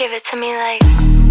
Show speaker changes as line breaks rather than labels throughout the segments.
Give it to me like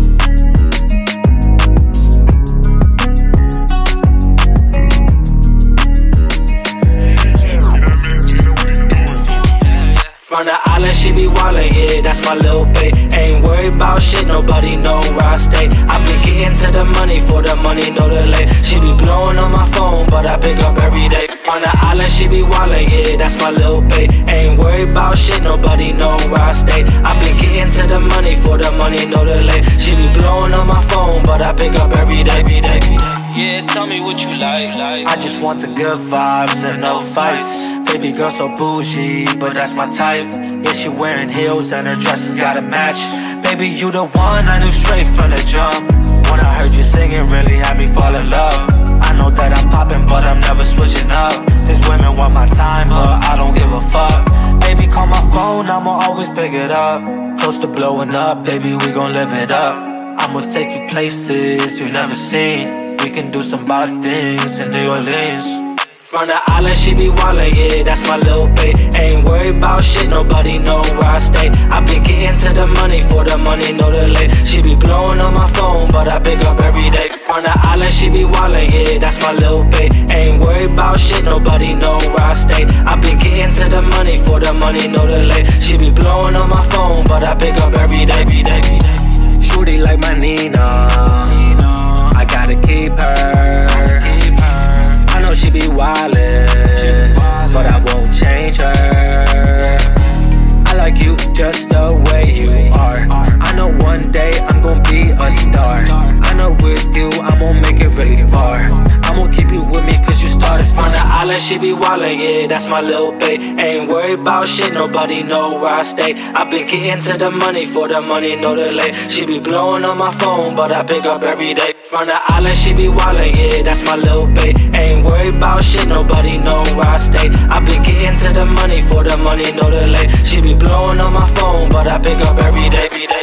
From the island, she be wildin', yeah, that's my little bae. Ain't worried about shit, nobody know where I stay. I be getting to the money, for the money, no delay. She be blowing on my phone, but I pick up every day. From the island, she be wildin', yeah, that's my little bae. Ain't worried about shit, nobody know where I stay. I be getting to the money, for the money, no delay. She be blowing on my phone, but I pick up every day.
Yeah, tell me what you like.
I just want the good vibes and no fights. Baby girl so bougie, but that's my type. Yeah, she wearing heels and her dresses gotta match. Baby, you the one I knew straight from the jump. When I heard you singing, really had me fall in love. I know that I'm popping, but I'm never switching up. These women want my time, but I don't give a fuck. Baby, call my phone, I'ma always pick it up. Close to blowing up, baby, we gon' live it up. I'ma take you places you never seen. We can do some wild things in New Orleans. From the island, she be wildin', yeah, that's my little bae. Ain't worried about shit, nobody know where I stay. I be getting to the money, for the money, no delay. She be blowing on my phone, but I pick up every day. From the island, she be wildin', yeah, that's my little bae. Ain't worried about shit, nobody know where I stay. I be getting to the money, for the money, no delay. She be blowing on my phone, but I pick up every day. Shorty like my Nina, I gotta keep her. I know she be wildin', but I won't change her. I like you just the way you are. I know one day I'm gon' be a star. I know with you I'm gon' make it really far. I'm gon' keep you with me cause you started from the island, she be wildin', yeah, that's my little bae. Ain't worried about shit, nobody know where I stay. I been getting to the money, for the money, no delay. She be blowing on my phone, but I pick up every day. From the island, she be wildin', yeah, that's my little bae. Ain't worried about shit, nobody know where I stay. I been getting to the money, for the money, no delay. She be blowing on my phone, but I pick up every day.